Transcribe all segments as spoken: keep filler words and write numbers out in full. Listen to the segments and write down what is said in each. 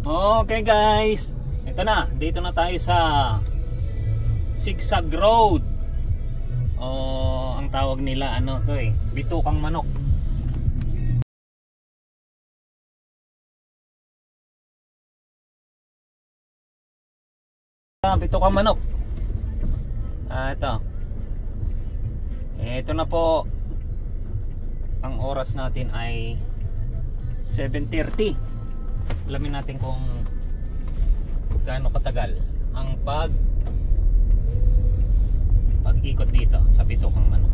Okay guys, ito na, dito na tayo sa Zigzag Road. O ang tawag nila ano to eh, Bitukang Manok. Bitukang Manok. Ah, ito. Ito na po. Ang oras natin ay seven thirty. Alamin natin kung gaano katagal ang pag pag-ikot dito sa Bitukang Manok.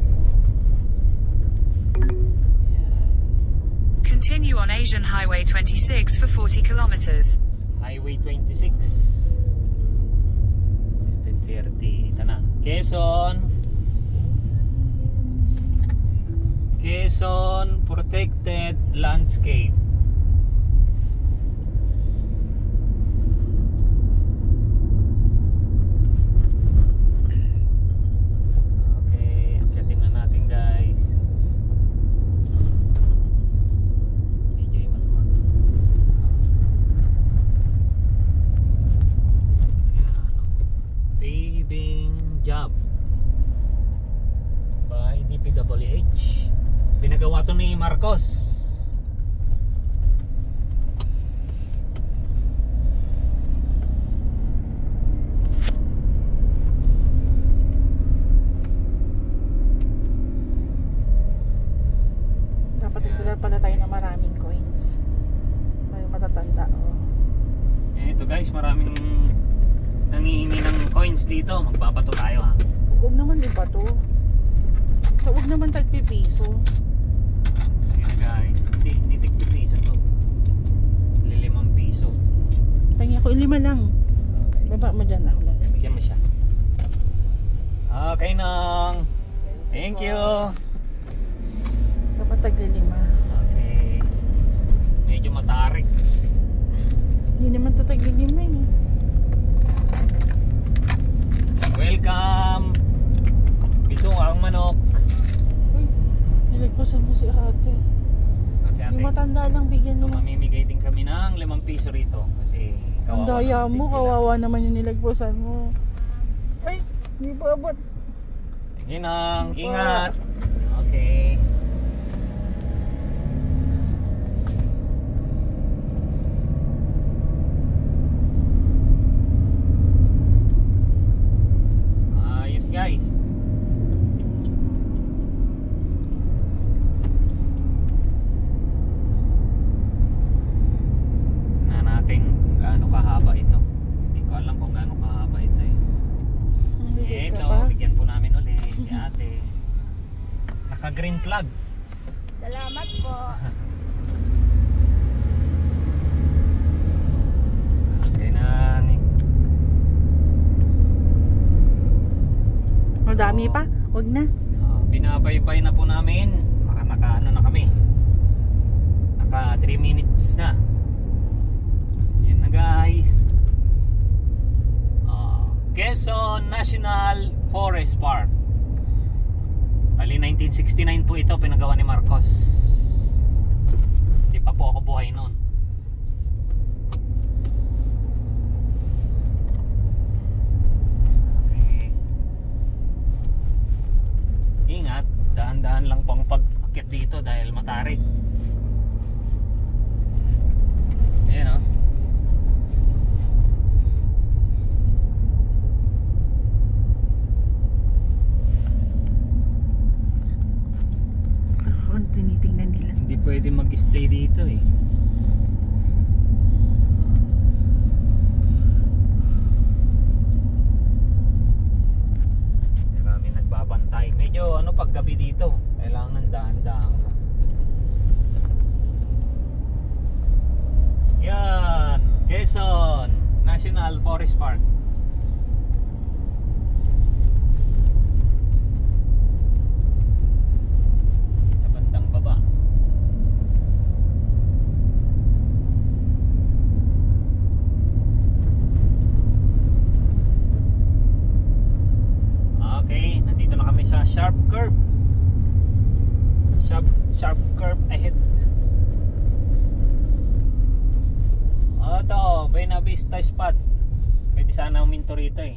Continue on Asian Highway twenty-six for forty kilometers. Highway twenty-six. seven thirty. Ito na. Quezon. Quezon Protected Landscape. Job by D P W H. Pinagawa to ni Marcos. Dapat nagdala pala tayo ng maraming coins. May matatanda. Oh. Eh, ito guys, maraming nangihingi ng coins dito. Magbabato tayo ha. Huwag naman di ba to? So, huwag naman tagpipiso. Ayan guys, hindi, hindi tigpipiso to. Lilimang piso. Tangi ako, lima lang. Okay. Baba mo dyan ako lang. Bigyan mo siya. Okay nang. Thank you. Dapat taglalima. Okay. Medyo matarik. Hindi naman to taglalima eh. Welcome Bitukang Manok. Uy, nilagpasan mo si ate. Kasi ate, yung matanda lang bigyan mo. mamimigay din kami ng limang piso rito. Kasi ang daya mo, kawawa naman yung nilagpasan mo. Ay, hindi pa abot. Sige nang, ingat. Okay. Guys, na natin kung gaano kahaba ito. Hindi ko alam kung gaano kahaba ito eh. Eh, ito, bigyan po namin ulit si ate. Naka green flag. Salamat po. Okay na ni. Madami pa, wag na. Uh, binabaybay na po namin. Maka naka ano na kami. Naka three minutes na. Yan na guys. Uh, Quezon National Forest Park. Bali nineteen sixty-nine po ito, pinagawa ni Marcos. Hindi pa po ako buhay noon. Ingat, dahan-dahan lang po ang pag-akit dito dahil matarik. Ayan o. Kung tinitingnan nila. Hindi pwede mag-stay dito eh. Babantay. Medyo ano pag gabi dito, kailangan dahan-dahan ka. Yan, Quezon National Forest Park. Sa bandang baba. Okay, nandito na kami sa sharp curve. Sharp, sharp curve ahead. At Buena Vista spot. Pwede sana uminto rito eh.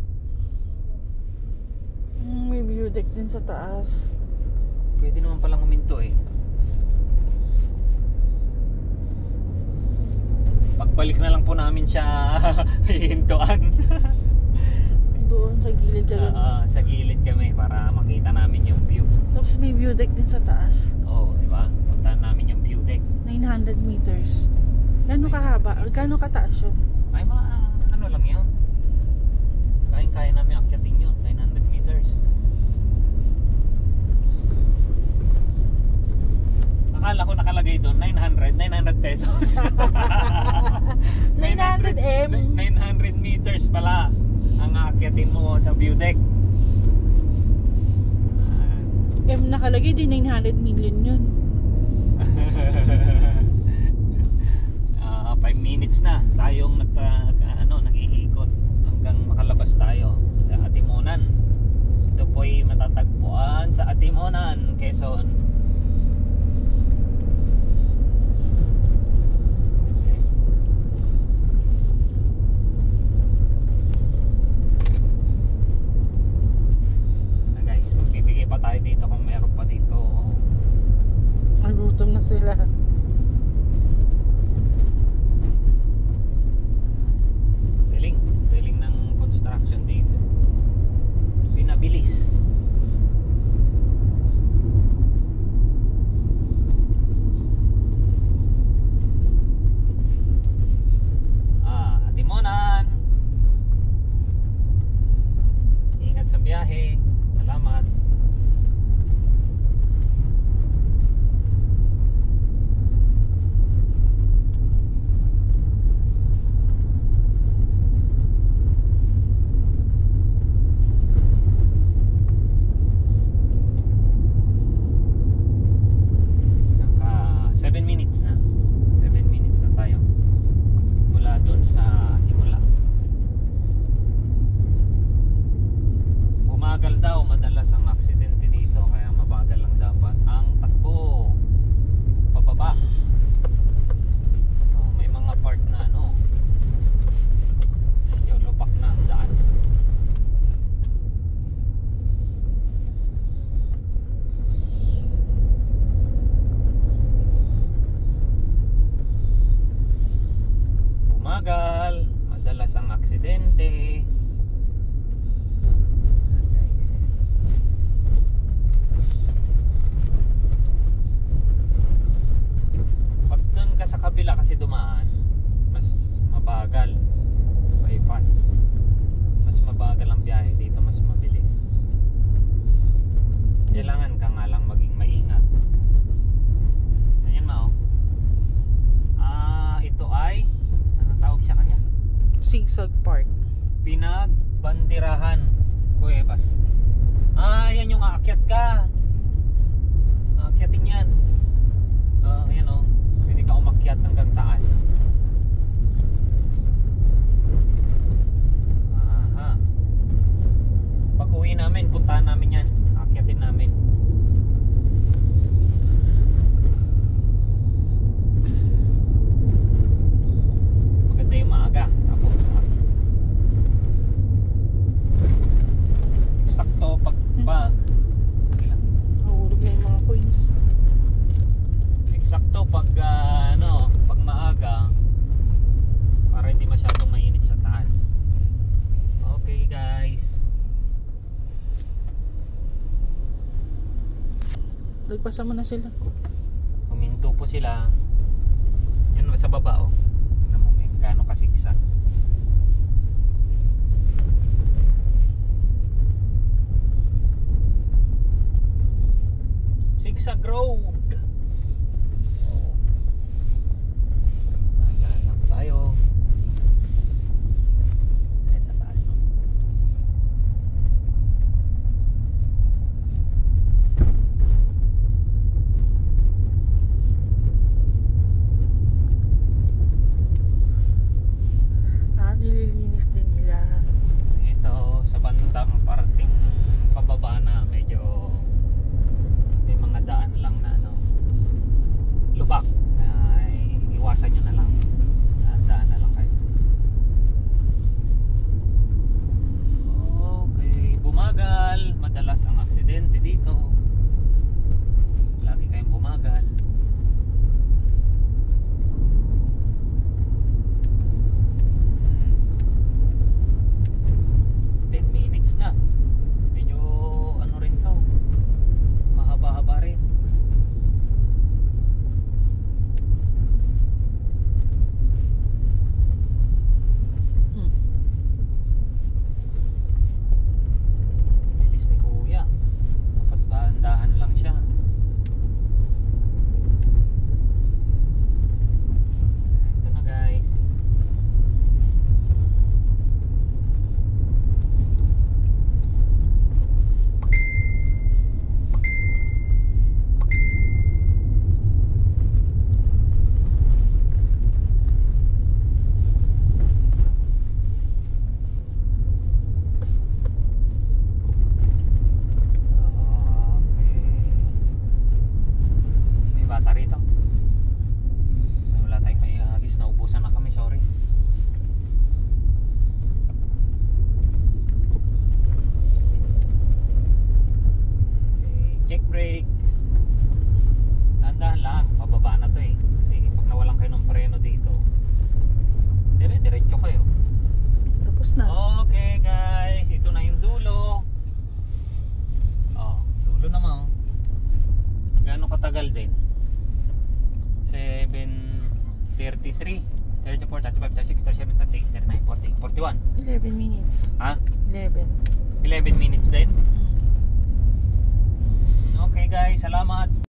Mm, may view deck din sa taas. Pwede naman palang uminto eh. Pagbalik na lang po namin siya hihintuan. Doon sa gilid ka ganun. Oo, sa gilid kami para makita namin yung view. Tapos may view deck din sa taas. Oo, di ba? Puntahan namin yung view deck. nine hundred meters. Gano'ng kahaba? Gano'ng kataas yun? Ay, ma, ano lang yun. Kaya-kaya namin akyatin yun. nine hundred meters. Akala ko nakalagay doon nine hundred, nine hundred pesos. nine hundred M. nine hundred meters pala ang aakyatin mo sa view deck. M nakalagay din nine hundred million yun. uh, five minutes na tayong nag, ano, nag-iikot hanggang makalabas tayo sa Atimonan. Ito po'y matatagpuan sa Atimonan, Quezon. Tayo dito kung meron pa dito. Nagutom na sila. Galing, galing ng construction dito. Pinabilis. Ah, Atimonan. Ingat sa biyahe. Salamat. seven minutes na. seven minutes na tayo. Mula doon sa simula. Bumagal daw, madalas ang aksidente dito, kaya mabagal lang dapat ang takbo. Pababa. Oh, may mga part na ano, medyo lupak na ang daan. Bumagal, madalas ang aksidente. Guys. Pag dun ka sa kabila kasi dumaan, mas mabagal. Bypass. Mas mabagal ang biyahe dito, mas mabilis. Kailangan ka nga lang maging maingat. Ganyan ma oh. Ah, ito ay tawag siya kanya? Zigzag Park. Pinagbandirahan. Cuevas. Ah, yan yung aakyat ka. Aakyatin yan. Uh, yan o. Oh. Pwede ka umakyat hanggang taas. Aha. Pag uwi namin, puntahan namin yan. Aakyatin namin. Yung maaga tapos sakto pag pag ilang Nahulog na yung mga coins. eksakto pag uh, ano pag maaga para hindi masyadong mainit sa taas. Okay guys, Lagpasan mo na sila. huminto po sila yan sa baba oh. Gaano kasigsan. Zigzag road. Oh. Dahan lang tayo. Kahit sa taas. seven thirty-three, thirty-four, thirty-five, thirty-six, thirty-seven, thirty-eight, thirty-nine, forty, forty-one. eleven minutes. Ha? eleven. eleven minutes din? Okay guys, salamat.